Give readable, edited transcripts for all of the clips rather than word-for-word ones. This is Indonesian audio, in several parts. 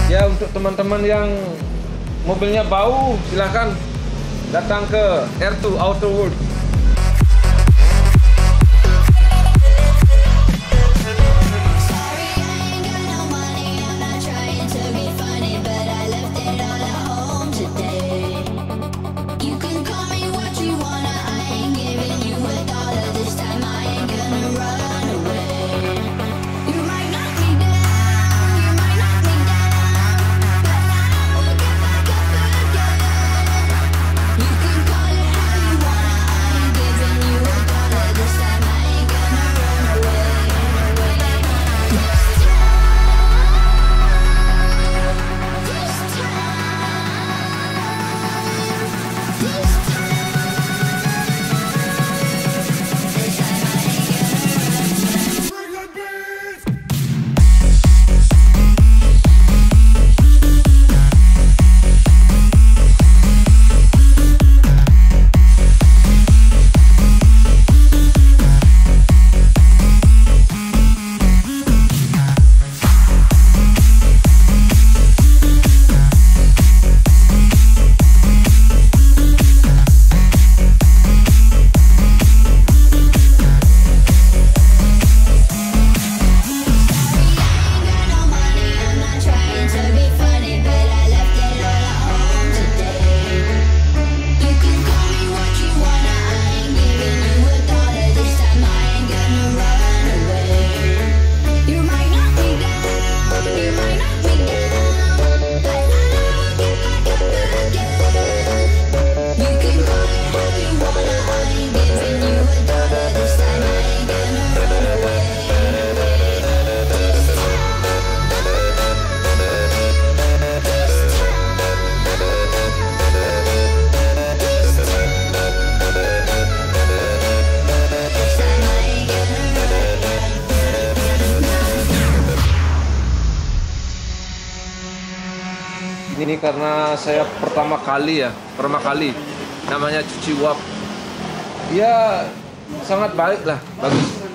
Ya, untuk teman-teman yang mobilnya bau, silahkan datang ke R2 Auto World. Ini karena saya pertama kali, namanya cuci uap. Ya sangat baik lah, bagus.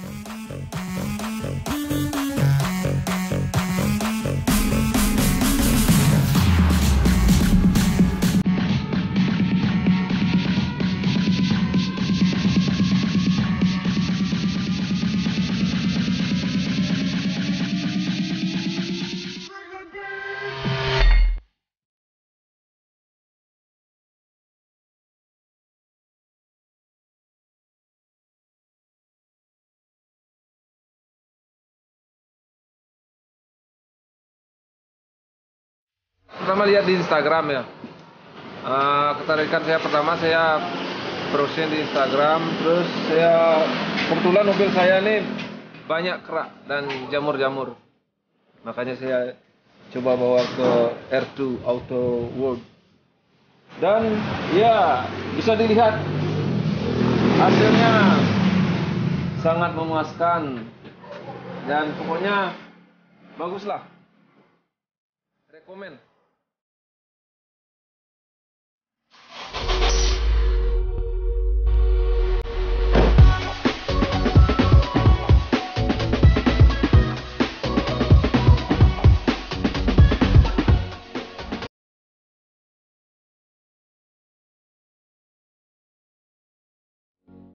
Pertama lihat di Instagram ya. Ketarikan saya pertama, saya browsing di Instagram, terus saya kebetulan mobil saya ini banyak kerak dan jamur-jamur, makanya saya coba bawa ke R2 Auto World. Dan ya bisa dilihat hasilnya sangat memuaskan dan pokoknya baguslah, rekomen.